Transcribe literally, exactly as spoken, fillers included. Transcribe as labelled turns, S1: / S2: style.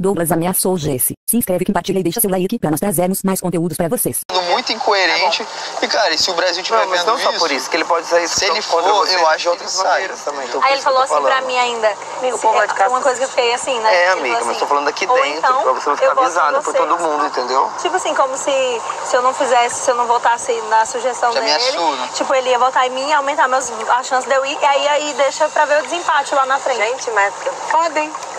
S1: Douglas ameaçou Jesse. Se inscreve, compartilha e deixa seu like pra nós trazermos mais conteúdos pra vocês.
S2: Muito incoerente. E, cara, e se o Brasil tiver
S3: não, mas
S2: vendo
S3: não
S2: isso...
S3: só por isso, que ele pode sair...
S2: Se ele for, eu acho de outras maneiras
S3: também. Então,
S4: aí ele falou assim pra mim ainda,
S3: amigo, pô, vai de casa,
S4: uma coisa que eu fiquei assim, né?
S3: É, amiga, assim, mas tô falando aqui dentro,
S4: então,
S3: pra você não ficar avisada por todo mundo, entendeu?
S4: Tipo assim, como se, se eu não fizesse, se eu não votasse na sugestão
S2: Já
S4: dele,
S2: ameaçou, né?
S4: tipo, ele ia votar em mim e aumentar meus, a chance de eu ir, e aí, aí deixa pra ver o desempate lá na frente.
S3: Gente, métrica.
S4: Podem.